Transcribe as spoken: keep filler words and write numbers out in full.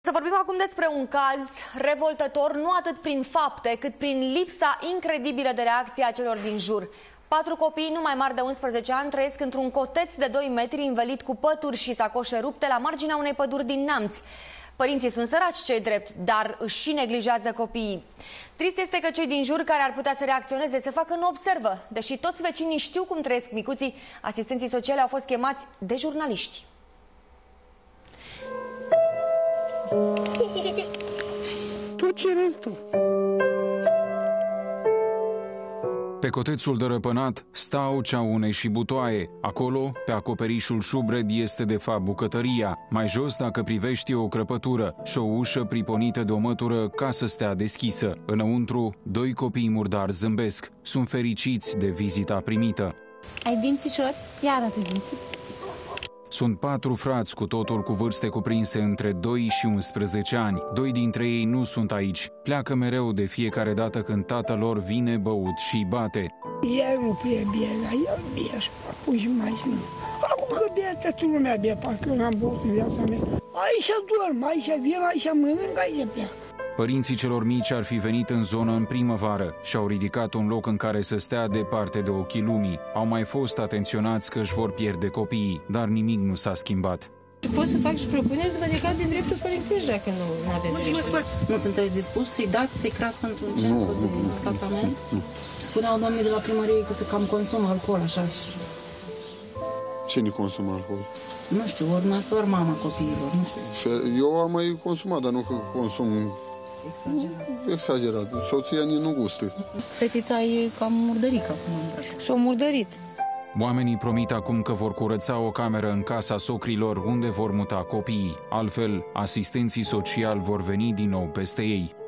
Să vorbim acum despre un caz revoltător, nu atât prin fapte, cât prin lipsa incredibilă de reacție a celor din jur. Patru copii, nu mai mari de unsprezece ani, trăiesc într-un coteț de doi metri învelit cu pături și sacoșe rupte la marginea unei păduri din Neamț. Părinții sunt săraci, ce-i drept, dar își și neglijează copiii. Trist este că cei din jur care ar putea să reacționeze se facă nu observă. Deși toți vecinii știu cum trăiesc micuții, asistenții sociale au fost chemați de jurnaliști. Tu ce vezi tu? Pe cotețul dărăpânat stau ceaune și butoaie. Acolo, pe acoperișul șubred, este de fapt bucătăria. Mai jos, dacă privești, e o crăpătură și o ușă priponită de o mătură ca să stea deschisă. Înăuntru, doi copii murdari zâmbesc. Sunt fericiți de vizita primită. Ai dințișori? Ia arată dinții. Sunt patru frați, cu totul cu vârste cuprinse între doi și unsprezece ani. Doi dintre ei nu sunt aici. Pleacă mereu de fiecare dată când tatăl lor vine băut și îi bate. El nu prea bine, dar el bine și acum și mai și nu. Acum că bine asta tu lumea bine, parcă eu n-am băut în viața mea. Aici dorm, aici vin, aici mănânc, aici pleacă. Părinții celor mici ar fi venit în zonă în primăvară și au ridicat un loc în care să stea departe de ochii lumii. Au mai fost atenționați că își vor pierde copiii, dar nimic nu s-a schimbat. Pot să fac și propuneri să vă decați din dreptul părintești dacă nu aveți grijă. Nu sunteți dispuși să-i dați, să-i crească într-un centru de plasament? Spuneau doamnii de la primărie că se cam consumă alcool, așa. Cine consumă alcool? Nu știu, ori noastră, ori mama copiilor, nu știu. Eu am mai consumat, dar nu că consum exagerat. Exagerat. Soția nici nu gustă. Fetița e cam murdărică acum. S-a murdărit. Oamenii promit acum că vor curăța o cameră în casa socrilor unde vor muta copiii. Altfel, asistenții sociali vor veni din nou peste ei.